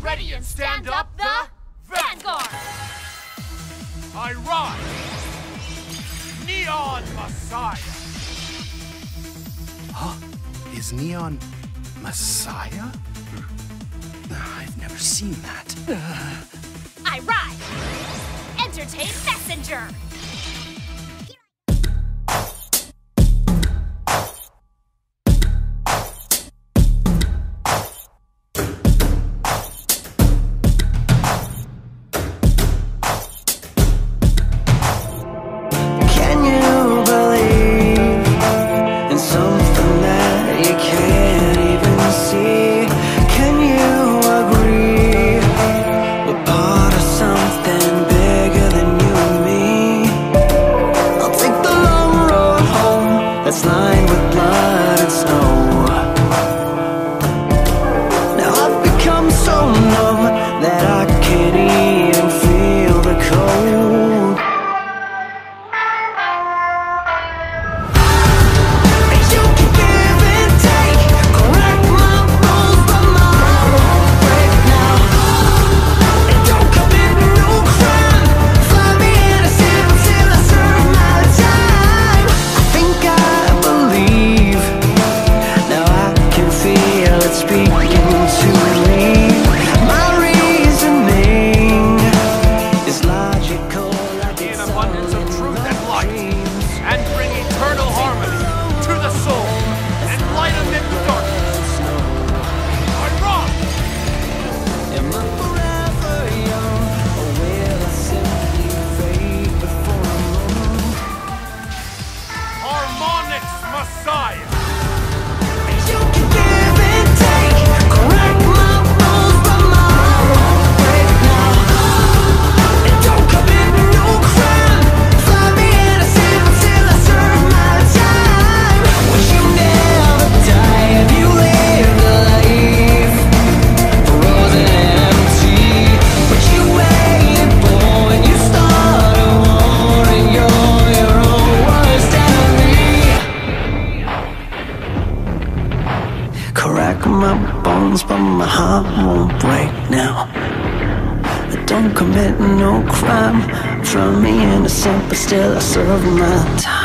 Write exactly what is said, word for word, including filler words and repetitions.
ready and stand up the Vanguard! I rise! Neon Messiah! Huh? Is Neon Messiah? I've never seen that. I rise! Entertain Messenger! That's lined with blood and snow. Now I've become so numb that I can't even feel the cold. You can give and take, correct my rules, but my won't break now. And don't commit no crime, fly me innocent until I serve my time. I think I speaking to me. My reasoning is logical, like in abundance of truth and light, and bring eternal harmony to the soul, and light amid the darkness. I rise! Am I forever young, or will I simply fade before a moment? Harmonics Messiah! You can give and take, correct my rules, but my won't break now. And don't commit no crime, fly me innocent until I serve my time. Would you never die if you lived a life frozen and empty? What you waited for when you start a war and you're your own worst enemy? Crack my bones, but my heart won't break now. I don't commit no crime, drown me innocent, but still I serve my time.